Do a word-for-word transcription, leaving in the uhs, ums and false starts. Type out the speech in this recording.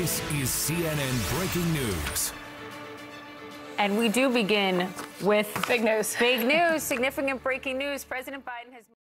This is C N N Breaking News. And we do begin with big news. Big news, significant breaking news. President Biden has